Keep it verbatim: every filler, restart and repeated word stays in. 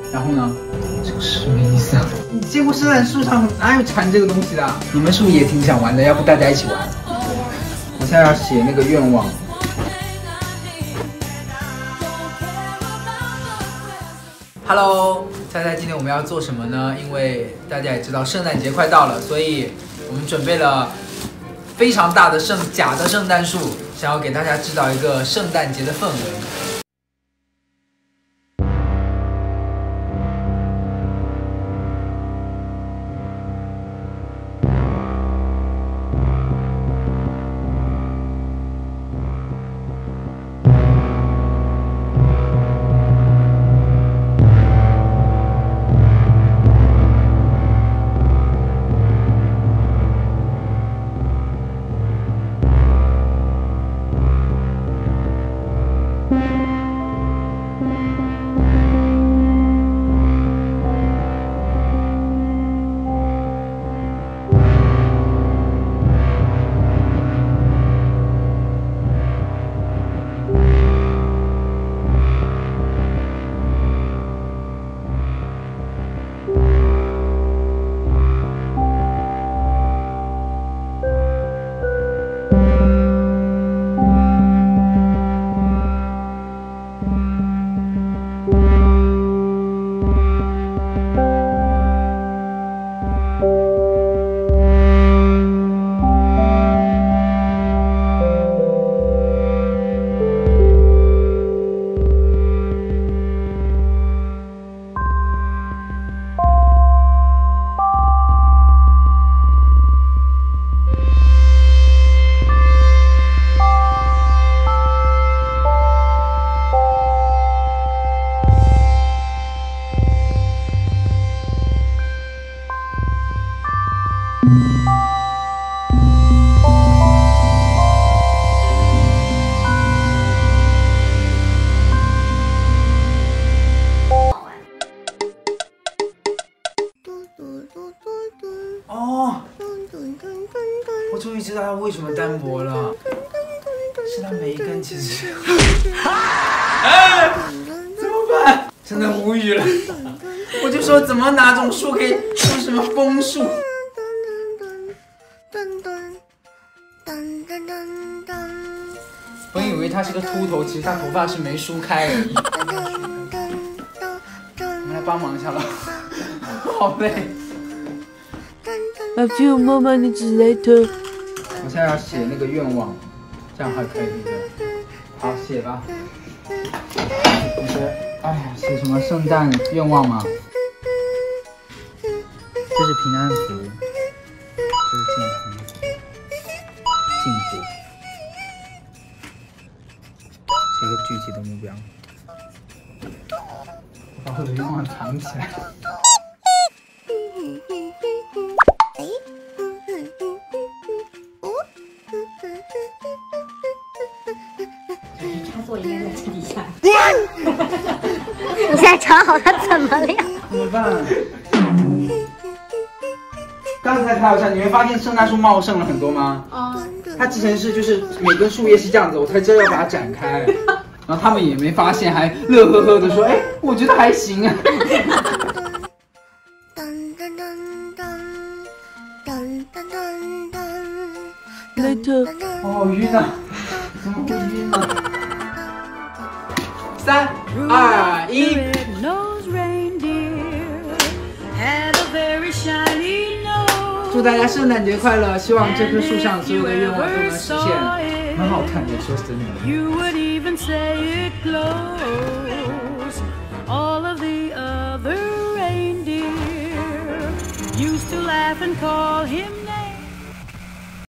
然后呢？这个是什么意思啊？你见过圣诞树上哪有缠这个东西的？你们是不是也挺想玩的？要不大家一起玩？我现在要写那个愿望。Hello， 猜猜今天我们要做什么呢？因为大家也知道圣诞节快到了，所以我们准备了非常大的圣假的圣诞树，想要给大家制造一个圣诞节的氛围。 哦，我终于知道它为什么单薄了，是它每一根其实……哎，怎么办？真的无语了。我就说怎么哪种树可以出什么枫树？我以为它是个秃头，其实它头发是没梳开而已。我们来帮忙一下了，好累。 A few moments later， 我现在要写那个愿望，这样还可以对不对？好，写吧。同学，哎呀，写什么圣诞愿望嘛？这是平安符，这是健康符，幸福，是一个具体的目标。把我的愿望藏起来。 你现在藏好它怎么了呀？ 怎么办？刚才ถ่าย下，你会发现圣诞树茂盛了很多吗？啊。它之前是就是每根树叶是这样子，我才知道要把它展开，然后他们也没发现，还乐呵呵的说：“哎，我觉得还行啊。” later， 哦，晕了，怎么会晕呢？三二一。 祝大家圣诞节快乐！希望这棵树上所有的愿望都能实现。很好看的，说真的。